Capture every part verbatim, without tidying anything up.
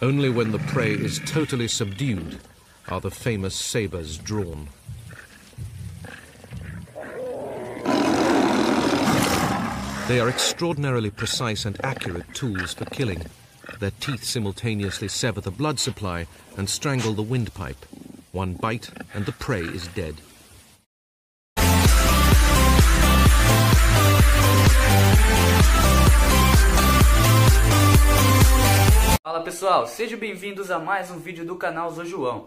Only when the prey is totally subdued are the famous sabers drawn. They are extraordinarily precise and accurate tools for killing. Their teeth simultaneously sever the blood supply and strangle the windpipe. One bite and the prey is dead. Fala pessoal, sejam bem-vindos a mais um vídeo do canal Zo João.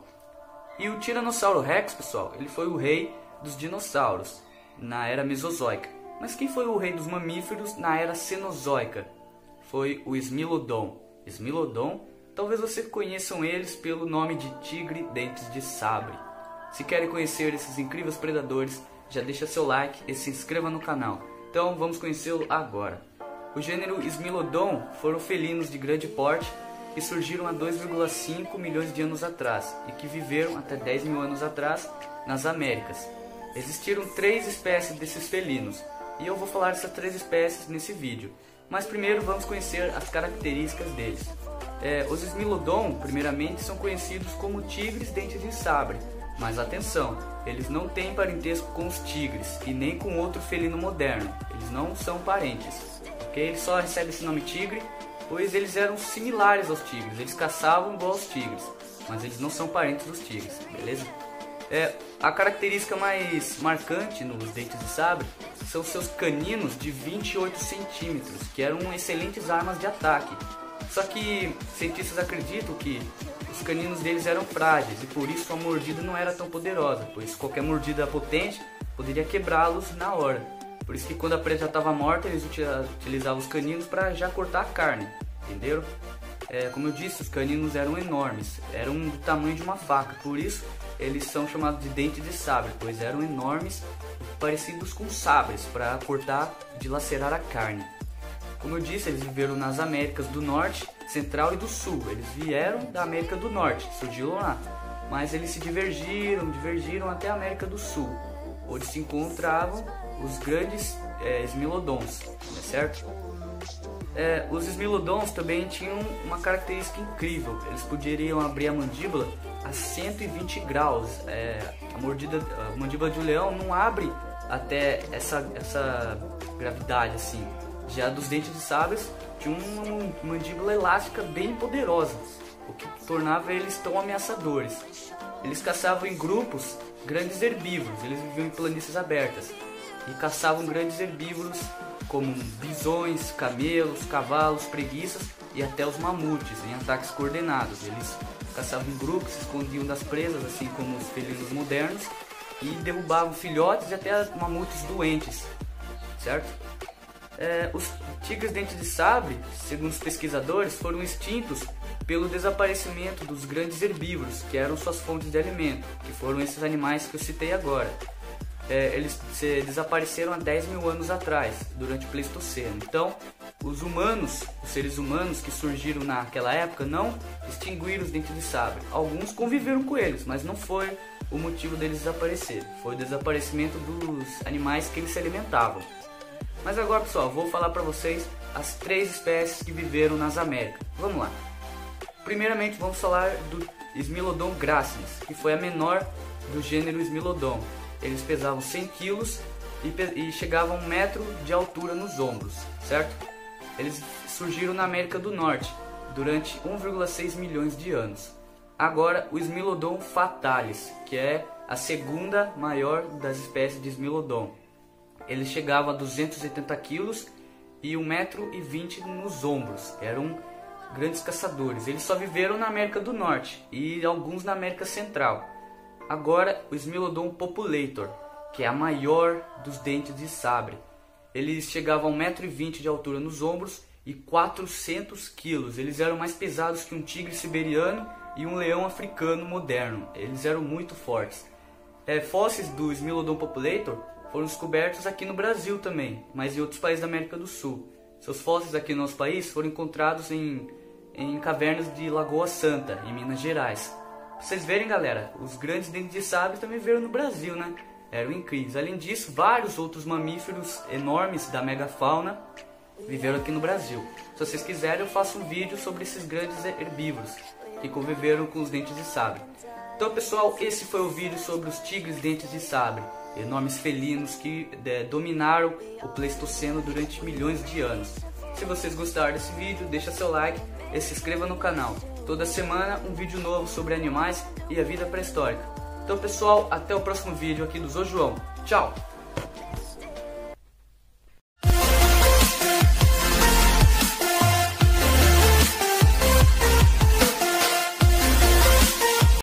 E o Tiranossauro Rex, pessoal, ele foi o rei dos dinossauros na era Mesozoica. Mas quem foi o rei dos mamíferos na era Cenozoica? Foi o Smilodon. Smilodon, talvez vocês conheçam eles pelo nome de tigre dentes de sabre. Se querem conhecer esses incríveis predadores, já deixa seu like e se inscreva no canal. Então vamos conhecê-lo agora. O gênero Smilodon foram felinos de grande porte que surgiram há dois vírgula cinco milhões de anos atrás e que viveram até dez mil anos atrás nas Américas. Existiram três espécies desses felinos e eu vou falar dessas três espécies nesse vídeo. Mas primeiro vamos conhecer as características deles. É, os Smilodon, primeiramente, são conhecidos como tigres dentes de sabre. Mas atenção, eles não têm parentesco com os tigres e nem com outro felino moderno. Eles não são parentes. Okay? Eles só recebem esse nome tigre, pois eles eram similares aos tigres. Eles caçavam igual aos tigres, mas eles não são parentes dos tigres, beleza? É, a característica mais marcante nos dentes de sabre são seus caninos de vinte e oito centímetros, que eram excelentes armas de ataque. Só que cientistas acreditam que os caninos deles eram frágeis e por isso a mordida não era tão poderosa, pois qualquer mordida potente poderia quebrá-los na hora. Por isso que quando a presa já estava morta, eles utilizavam os caninos para já cortar a carne, entenderam? É, como eu disse, os caninos eram enormes, eram do tamanho de uma faca, por isso eles são chamados de dentes de sabre, pois eram enormes, parecidos com sabres, para cortar e dilacerar a carne. Como eu disse, eles viveram nas Américas do Norte, Central e do Sul. Eles vieram da América do Norte, surgiram lá, mas eles se divergiram, divergiram até a América do Sul, onde se encontravam os grandes é, Smilodons, certo? É, os Smilodons também tinham uma característica incrível. Eles poderiam abrir a mandíbula a cento e vinte graus. É, a, mordida, a mandíbula de um leão não abre até essa, essa gravidade assim. Já dos dentes de sabre tinha uma mandíbula elástica bem poderosa, o que tornava eles tão ameaçadores. Eles caçavam em grupos grandes herbívoros. Eles viviam em planícies abertas e caçavam grandes herbívoros como bisões, camelos, cavalos, preguiças e até os mamutes em ataques coordenados. Eles caçavam em grupos, se escondiam das presas, assim como os felinos modernos, e derrubavam filhotes e até mamutes doentes, certo? É, os tigres dentes de sabre, segundo os pesquisadores, foram extintos pelo desaparecimento dos grandes herbívoros, que eram suas fontes de alimento, que foram esses animais que eu citei agora. É, eles se desapareceram há dez mil anos atrás, durante o Pleistoceno. Então, os humanos, os seres humanos que surgiram naquela época, não extinguiram os dentes de sabre. Alguns conviveram com eles, mas não foi o motivo deles desaparecerem. Foi o desaparecimento dos animais que eles se alimentavam. Mas agora, pessoal, vou falar para vocês as três espécies que viveram nas Américas. Vamos lá. Primeiramente, vamos falar do Smilodon gracilis, que foi a menor do gênero Smilodon. Eles pesavam cem quilos e, e chegavam a um metro de altura nos ombros, certo? Eles surgiram na América do Norte durante um vírgula seis milhões de anos. Agora, o Smilodon fatalis, que é a segunda maior das espécies de Smilodon. Eles chegavam a duzentos e oitenta quilos e um metro e vinte nos ombros. Eram grandes caçadores. Eles só viveram na América do Norte e alguns na América Central. Agora, o Smilodon populator, que é a maior dos dentes de sabre. Eles chegavam a um metro e vinte de altura nos ombros e quatrocentos quilos. Eles eram mais pesados que um tigre siberiano e um leão africano moderno. Eles eram muito fortes. É, fósseis do Smilodon populator foram descobertos aqui no Brasil também, mas em outros países da América do Sul. Seus fósseis aqui no nosso país foram encontrados em, em cavernas de Lagoa Santa, em Minas Gerais. Pra vocês verem, galera, os grandes dentes de sabre também vieram no Brasil, né? Eram incríveis. Além disso, vários outros mamíferos enormes da megafauna viveram aqui no Brasil. Se vocês quiserem, eu faço um vídeo sobre esses grandes herbívoros que conviveram com os dentes de sabre. Então, pessoal, esse foi o vídeo sobre os tigres dentes de sabre, enormes felinos que é, dominaram o Pleistoceno durante milhões de anos. Se vocês gostaram desse vídeo, deixa seu like e se inscreva no canal. Toda semana um vídeo novo sobre animais e a vida pré-histórica. Então, pessoal, até o próximo vídeo aqui do Zojoão. Tchau!